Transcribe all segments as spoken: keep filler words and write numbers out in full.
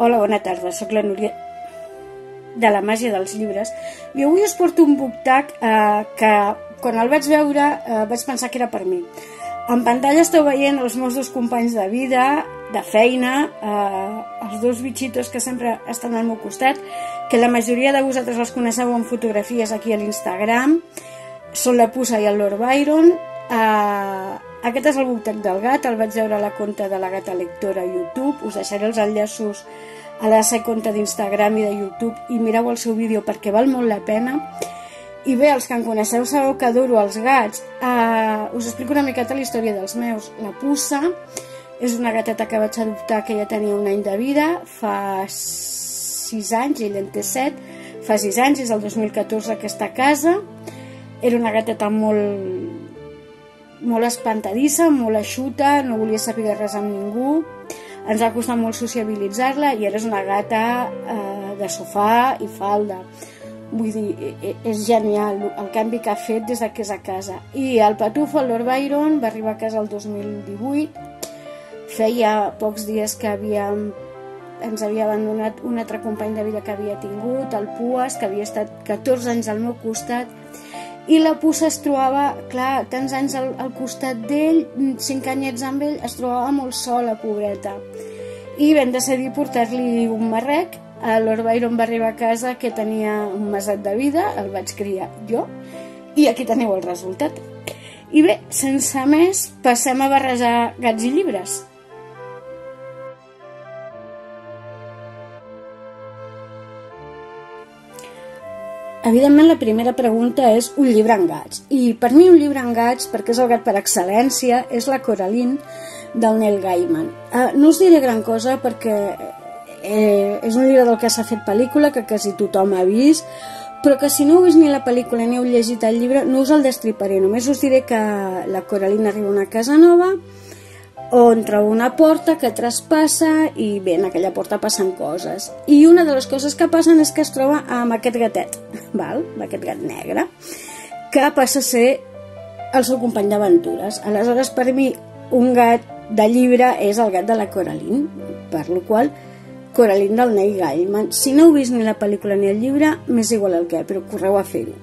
Hola, bona tarda, sóc la Núria de la màgia dels llibres i avui us porto un book tag eh, que quan el vaig veure eh, vaig pensar que era per mi. En pantalla esteu veient els meus dos companys de vida, de feina, eh, els dos bitxitos que sempre estan al meu costat, que la majoria de vosaltres els coneixeu en fotografies aquí a l'Instagram. Són la Puça i el Lord Byron. Eh, aquest és el book tag del gat, el vaig veure a la conta de la Gata Lectora a YouTube. Us deixaré els enllaços a la seva compte d'Instagram i de YouTube i mireu el seu vídeo perquè val molt la pena. I bé, els que em coneixeu sabeu que adoro els gats. Uh, us explico una miqueta la història dels meus. La Puça és una gateta que vaig adoptar, que ja tenia un any de vida, fa sis anys, ell en té set, fa sis anys, és el dos mil catorze que està a casa. Era una gateta molt, molt espantadissa, molt eixuta, no volia saber res amb ningú. Ens ha costat molt sociabilitzar-la i ara és una gata eh, de sofà i falda. Vull dir, és genial el canvi que ha fet des que és a casa. I el Patufo, el Lord Byron, va arribar a casa el dos mil divuit. Feia pocs dies que havíem, ens havia abandonat un altre company de vida que havia tingut, el Pues, que havia estat catorze anys al meu costat. I la Puça es trobava, clar, tants anys al, al costat d'ell, cinc anyets amb ell, es trobava molt sola, pobreta. I vam decidir portar-li un marrec. El Lord Byron va arribar a casa que tenia un meset de vida, el vaig criar jo, i aquí teniu el resultat. I bé, sense més, passem a barrejar gats i llibres. Evidentment, la primera pregunta és un llibre en gats. I per mi un llibre en gats, perquè és el gat per excel·lència, és la Coraline del Neil Gaiman. Uh, no us diré gran cosa perquè eh, és un llibre del que s'ha fet pel·lícula, que quasi tothom ha vist, però que si no heu vist ni la pel·lícula ni heu llegit el llibre, no us el destriparé. Només us diré que la Coraline arriba a una casa nova, on troba una porta que traspassa i bé, en aquella porta passen coses. I una de les coses que passen és que es troba amb aquest gatet, val? Amb aquest gat negre, que passa a ser el seu company d'aventures. Aleshores, per mi, un gat de llibre és el gat de la Coraline, per la qual Coraline del Neil Gaiman. Si no heu vist ni la pel·lícula ni el llibre, m'és igual el què, però correu a fer-ho.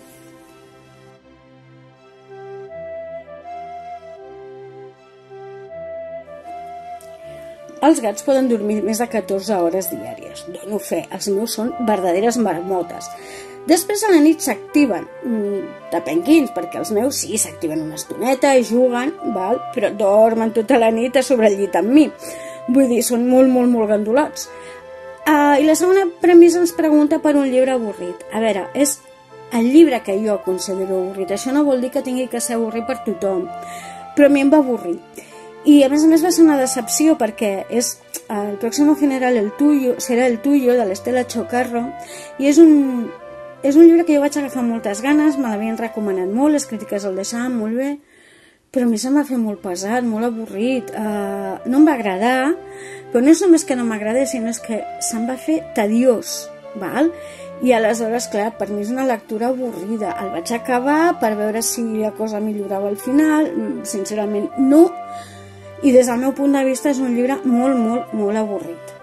Els gats poden dormir més de catorze hores diàries. Dono fe, els meus són verdaderes marmotes. Després a la nit s'activen, depèn quins, perquè els meus sí, s'activen una estoneta i juguen, val? Però dormen tota la nit a sobre el llit amb mi. Vull dir, són molt, molt, molt gandulots. Uh, I la segona premissa ens pregunta per un llibre avorrit. A veure, és el llibre que jo considero avorrit. Això no vol dir que tingui que ser avorrit per tothom, però a mi em va avorrir. I a més a més va ser una decepció perquè és el Próximo Funeral el tuyo, serà el tuyo, de l'Estela Chocarro, i és un, és un llibre que jo vaig agafar moltes ganes, me l'havien recomanat molt, les crítiques el deixaven molt bé, però a mi se'm va fer molt pesat, molt avorrit, uh, no em va agradar, però no és només que no m'agradés, sinó és que se'm va fer tediós, val? I aleshores, clar, per mi és una lectura avorrida. El vaig acabar per veure si la cosa millorava al final, sincerament no, i des del meu punt de vista és un llibre molt, molt, molt avorrit.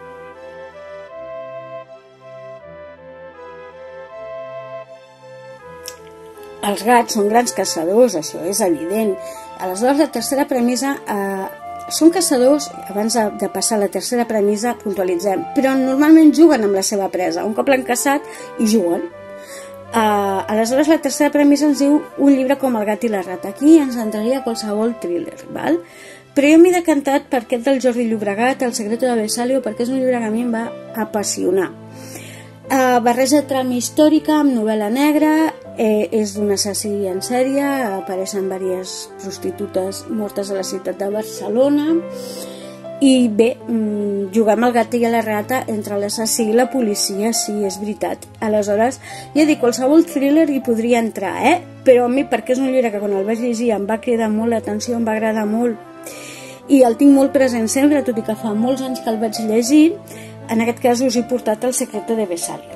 Els gats són grans caçadors, això és evident. Aleshores, la tercera premissa, eh, són caçadors, abans de, de passar a la tercera premissa, puntualitzem, però normalment juguen amb la seva presa. Un cop l'han caçat i juguen. Uh, aleshores, la tercera premissa ens diu un llibre com El gat i la rata. Aquí ens entraria qualsevol thriller, val? Però jo m'he decantat per aquest del Jordi Llobregat, El secreto de Vesalio, perquè és un llibre que a mi em va apassionar. Uh, barreja trama històrica amb novel·la negra, eh, és d'un assassí en sèrie, apareixen diverses prostitutes mortes a la ciutat de Barcelona, i bé, jugar amb el gat i la rata entre l'assassí i la policia, sí, és veritat. Aleshores, ja dic, qualsevol thriller hi podria entrar, eh? Però a mi, perquè és un llibre que quan el vaig llegir em va cridar molt l'atenció, em va agradar molt, i el tinc molt present sempre, tot i que fa molts anys que el vaig llegir, en aquest cas us he portat El secreto de Vesalio.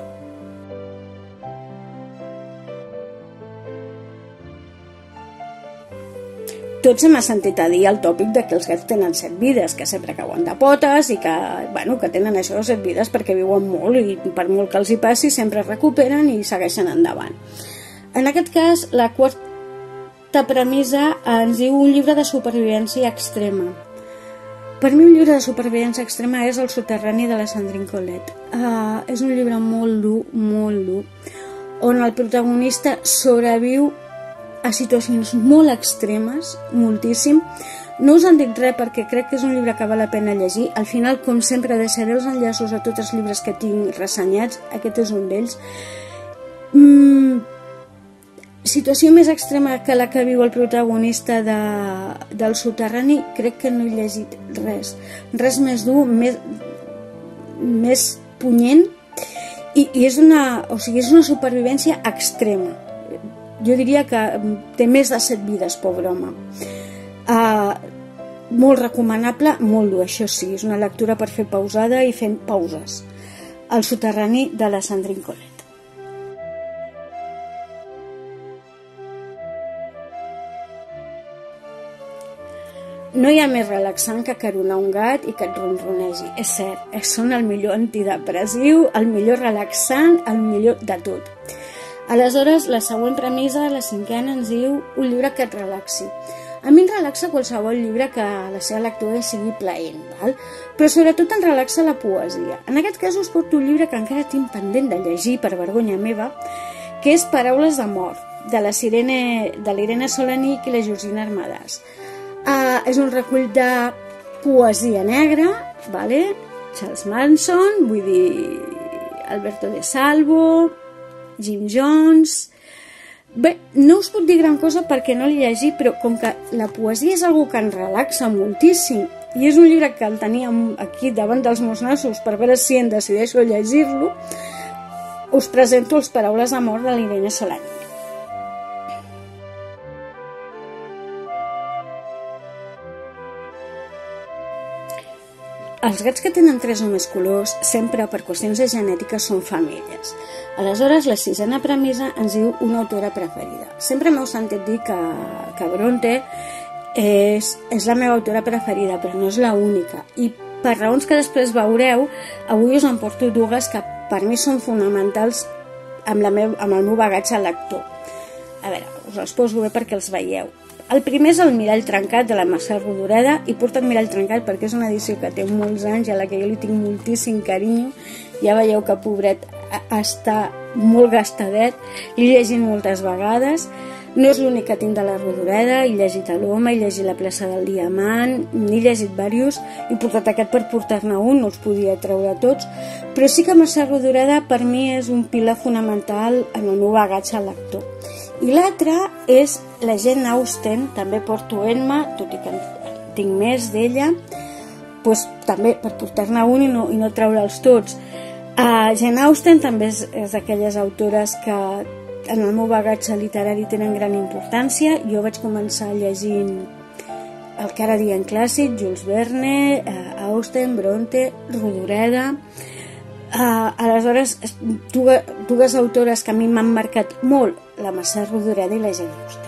tots hem sentit a dir el tòpic de que els gats tenen set vides, que sempre cauen de potes i que, bueno, que tenen això de set vides perquè viuen molt i per molt que els hi passi sempre es recuperen i segueixen endavant. En aquest cas, la quarta premissa ens diu un llibre de supervivència extrema. Per mi un llibre de supervivència extrema és El soterrani de la Sandrine Collette. Uh, és un llibre molt dur, molt dur, on el protagonista sobreviu a situacions molt extremes, moltíssim. No us en dic res perquè crec que és un llibre que val la pena llegir. Al final, com sempre, deixaré els enllaços a tots els llibres que tinc ressenyats. Aquest és un d'ells. Mm, situació més extrema que la que viu el protagonista de, del soterrani, crec que no he llegit res. Res més dur, més, més punyent, i, i és, una, o sigui, és una supervivència extrema. Jo diria que té més de set vides, pobre home. Uh, molt recomanable, molt dur, això sí, és una lectura per fer pausada i fent pauses. El soterrani de la Sandrine Collette. No hi ha més relaxant que acaronar un gat i que et ronronegi. És cert, són el millor antidepressiu, el millor relaxant, el millor de tot. Aleshores, la següent premissa, la cinquena, ens diu un llibre que et relaxi. A mi em relaxa qualsevol llibre que la seva lectura sigui plaent, val? Però sobretot em relaxa la poesia. En aquest cas us porto un llibre que encara tinc pendent de llegir per vergonya meva, que és Paraules d'amor, de la Sirene, de l'Irene Solanic i la Georgina Armadàs. Uh, és un recull de poesia negra, vale? Charles Manson, vull dir Alberto de Salvo, Jim Jones. Bé, no us puc dir gran cosa perquè no l'he llegit, però com que la poesia és algo que ens relaxa moltíssim i és un llibre que el teníem aquí davant dels meus nassos per veure si em decideixo a llegir-lo, us presento les Paraules d'amor de l'Irene Solanic. Els gats que tenen tres o més colors sempre per qüestions de genètica són femelles. Aleshores, la sisena premissa ens diu una autora preferida. Sempre m'heu sentit dir que, que Bronte és, és la meva autora preferida, però no és l'única. I per raons que després veureu, avui us en porto dues que per mi són fonamentals amb, la meu, amb el meu bagatge lector. A veure, us els poso bé perquè els veieu. El primer és El mirall trencat de la Mercè Rodoreda, i porto el mirall trencat perquè és una edició que té molts anys i a la que jo li tinc moltíssim carinyo. Ja veieu que pobret està molt gastadet, l'he llegit moltes vegades. No és l'únic que tinc de la Rodoreda, he llegit a l'Home, he llegit La plaça del Diamant, n'he llegit diversos, he portat aquest per portar-ne un, no els podia treure tots, però sí que Mercè Rodoreda per mi és un pilar fonamental en el meu bagatge lector. I l'altre és la Jane Austen, també porto Emma, tot i que en tinc més d'ella, doncs també per portar-ne un i no, i no treure'ls tots. Uh, Jane Austen també és, és d'aquelles autores que en el meu bagatge literari tenen gran importància. Jo vaig començar llegint el que ara diem clàssic, Jules Verne, uh, Austen, Bronte, Rodoreda. Uh, aleshores, dues, dues autores que a mi m'han marcat molt, la Mercè Rodoreda i la Jane Austen.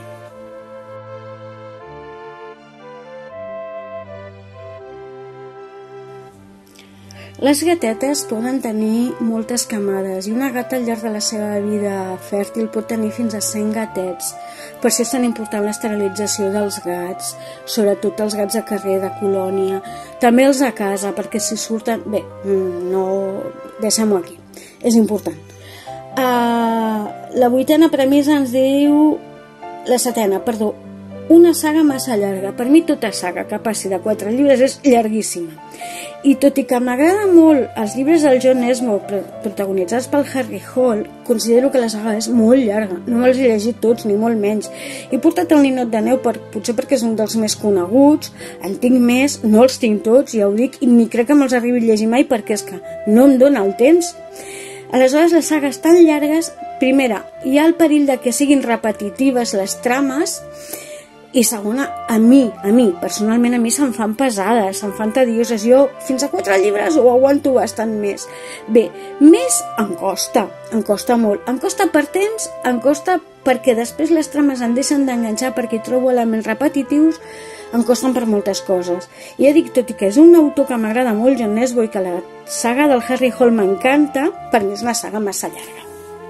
Les gatetes poden tenir moltes camades i una gata al llarg de la seva vida fèrtil pot tenir fins a cent gatets. Per això és tan important l'esterilització dels gats, sobretot els gats de carrer, de colònia, també els de casa, perquè si surten... Bé, no... deixem-ho aquí, és important. Uh, la vuitena premissa ens diu... La setena, perdó, una saga massa llarga. Per mi tota saga que passi de quatre llibres és llarguíssima. I tot i que m'agrada molt els llibres del John Esmond protagonitzats pel Harry Hole, considero que la saga és molt llarga. No me'ls he llegit tots, ni molt menys. He portat el Ninot de neu, per, potser perquè és un dels més coneguts, en tinc més, no els tinc tots, ja ho dic, i ni crec que me'ls arribi a llegir mai perquè és que no em dóna el temps. Aleshores, les sagues tan llargues, primera, hi ha el perill de que siguin repetitives les trames, i segona, a mi, a mi, personalment a mi se'm fan pesades, se'm fan tedioses. Jo fins a quatre llibres ho aguanto bastant més. Bé, més em costa, em costa molt. Em costa per temps, em costa perquè després les trames em deixen d'enganxar perquè hi trobo elements repetitius, em costen per moltes coses. I ja dic, tot i que és un autor que m'agrada molt, John Nesbo, i que la saga del Harry Hole m'encanta, per mi és una saga massa llarga.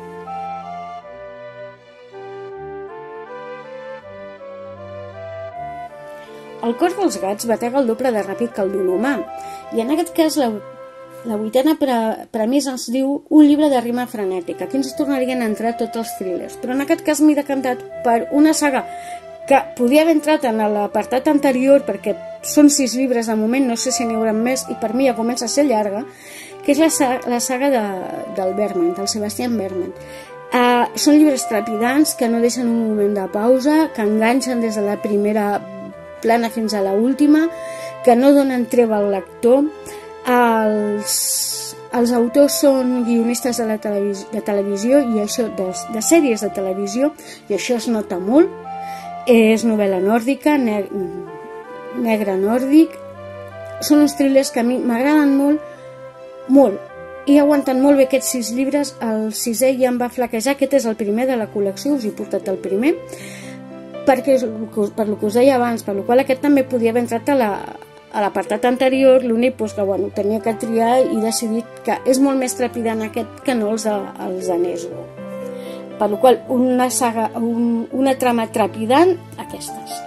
El cor dels gats batega el doble de ràpid que el d'un humà, i en aquest cas la, la vuitena pre, premissa ens diu un llibre de rima frenètica. Aquí ens tornarien a entrar tots els thrillers, però en aquest cas m'he decantat per una saga que podia haver entrat en l'apartat anterior perquè són sis llibres de moment, no sé si n'hi haurà més, i per mi ja comença a ser llarga, que és la, la saga de, del Berman, del Sebastian Berman. Uh, són llibres trepidants que no deixen un moment de pausa, que enganxen des de la primera plana fins a l'última, que no donen treva al lector. Els, els autors són guionistes de, la televisió, de televisió i això de, de sèries de televisió, i això es nota molt. És novel·la nòrdica, neg negre nòrdic. Són uns thrillers que a mi m'agraden molt, molt, i aguanten molt bé aquests sis llibres. El sisè ja em va flaquejar, aquest és el primer de la col·lecció, us he portat el primer, perquè per lo que us deia abans, per lo qual aquest també podia haver entrat a la, a l'apartat anterior, l'únic pues, que bueno, tenia que triar i decidit que és molt més trepidant aquest que no els de, els de Nesbo. Per lo qual una saga, un, una trama trepidant, aquestes.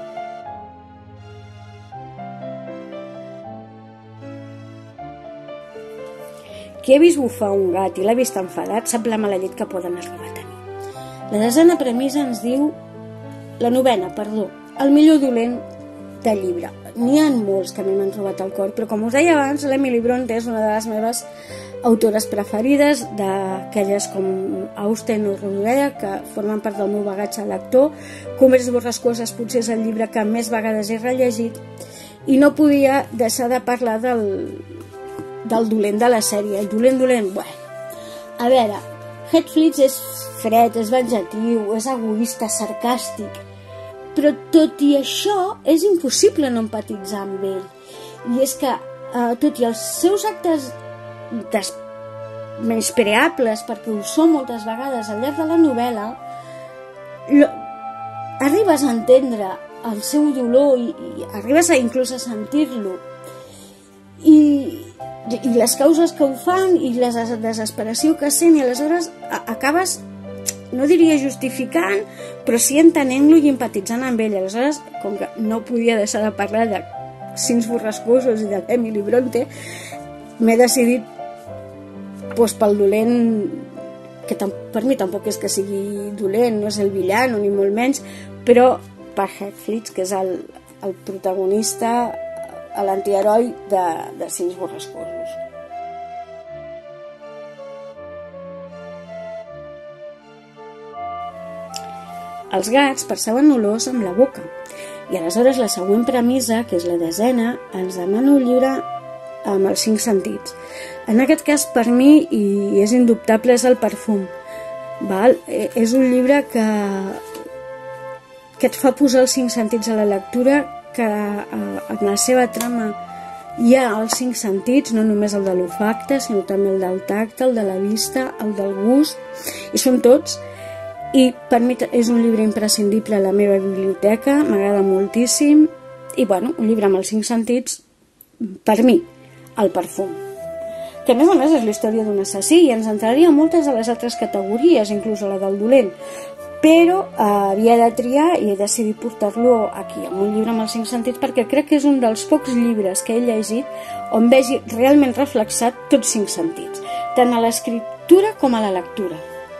Qui ha vist bufar un gat i l'ha vist enfadat sap la mala llet que poden arribar a tenir. La desena premissa ens diu La novena, perdó, el millor dolent de llibre. N'hi ha molts que a mi m'han trobat al cor, però com us deia abans, l'Emily Brontë és una de les meves autores preferides, d'aquelles com Austen o Rodea, que formen part del meu bagatge lector. Converses borrascoses potser és el llibre que més vegades he rellegit, i no podia deixar de parlar del, del dolent de la sèrie. El dolent dolent, bueno, a veure, Heathcliff és fred, és venjatiu, és egoista, sarcàstic, però tot i això és impossible no empatitzar amb ell. I és que, eh, tot i els seus actes menyspreables, perquè ho són moltes vegades al llarg de la novel·la, lo, arribes a entendre el seu dolor i, i arribes a inclús a sentir-lo. I, i les causes que ho fan i la desesperació que sent, i aleshores acabes, no diria justificant, però sí entenent-lo i empatitzant amb ell. Aleshores, com que no podia deixar de parlar de Cims borrascosos i d'Emily Brontë, m'he decidit doncs, pel dolent, que per mi tampoc és que sigui dolent, no és el villano ni molt menys, però per Heathcliff, que és el, el protagonista, l'antiheroi de, de Cims borrascosos. Els gats perceben olors amb la boca, i aleshores la següent premissa, que és la desena, ens demana un llibre amb els cinc sentits. En aquest cas, per mi, i és indubtable, és el perfum. Val? És un llibre que, que et fa posar els cinc sentits a la lectura, que en la seva trama hi ha els cinc sentits, no només el de l'olfacte, sinó també el del tacte, el de la vista, el del gust, i són tots. I per mi és un llibre imprescindible a la meva biblioteca, m'agrada moltíssim, i bueno, un llibre amb els cinc sentits, per mi, el perfum. Que a més a més és la història d'un assassí, i ens entraria a moltes de les altres categories, inclús a la del dolent, però eh, havia de triar i he decidit portar-lo aquí, amb un llibre amb els cinc sentits, perquè crec que és un dels pocs llibres que he llegit on vegi realment reflexat tots cinc sentits, tant a l'escriptura com a la lectura.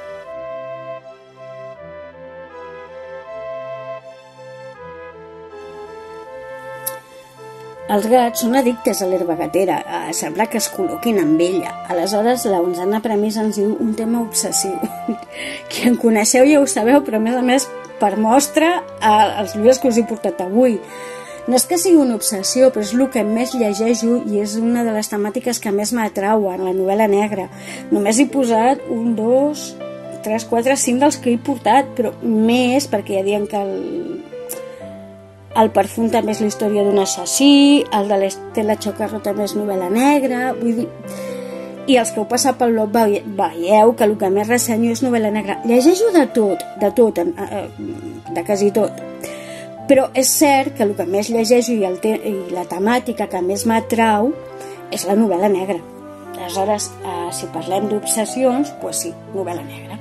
Els gats són addictes a l'herba gatera, a semblar que es col·loquin amb ella. Aleshores, la onzena premissa ens diu un tema obsessiu. Qui en coneixeu ja ho sabeu, però a més a més per mostra els llibres que us he portat avui. No és que sigui una obsessió, però és el que més llegeixo i és una de les temàtiques que més m'atrauen, la novel·la negra. Només he posat un, dos, tres, quatre, cinc dels que he portat, però més, perquè ja diuen que el... El perfum també és la història d'un assassí, el de l'Estela Chocarro també és novel·la negra, vull dir... i els que heu passat pel blog veieu que el que més ressenyo és novel·la negra. Llegeixo de tot, de tot, de quasi tot. Però és cert que el que més llegeixo i, el te i la temàtica que més m'atrau és la novel·la negra. Aleshores, eh, si parlem d'obsessions, doncs sí, novel·la negra.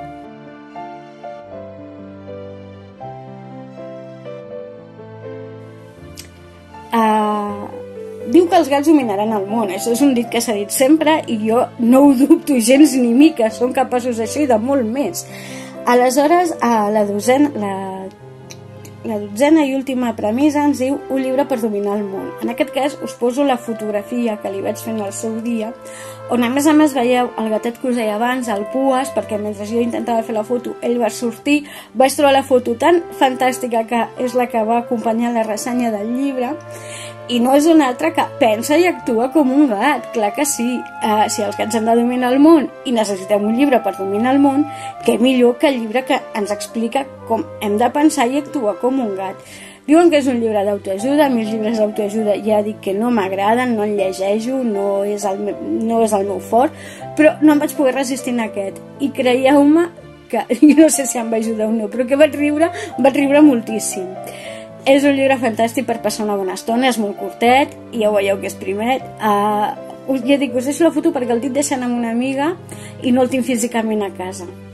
Uh, diu que els gats dominaran el món. Això és un dit que s'ha dit sempre i jo no ho dubto gens ni mica, són capaços d'això i de molt més. Aleshores, uh, la dotzena la, la dotzena i última premissa ens diu un llibre per dominar el món. En aquest cas us poso la fotografia que li vaig fer en el seu dia, on a més a més veieu el gatet que us deia abans, el Pues, perquè mentre jo intentava fer la foto ell va sortir. Vaig trobar la foto tan fantàstica que és la que va acompanyar la ressenya del llibre, i no és una altra que pensa i actua com un gat. Clar que sí, uh, si els gats han de dominar el món i necessitem un llibre per dominar el món, què millor que el llibre que ens explica com hem de pensar i actuar com un gat. Diuen que és un llibre d'autoajuda. A mi els llibres d'autoajuda ja dic que no m'agraden, no en llegeixo, no és, el meu, no és el meu fort, però no em vaig poder resistir en aquest. I creieu-me que, jo no sé si em va ajudar o no, però que vaig riure, vaig riure moltíssim. És un llibre fantàstic per passar una bona estona, és molt curtet, i ja ho veieu que és primet. Uh, ja dic, us deixo la foto perquè el tinc deixant amb una amiga i no el tinc físicament a casa.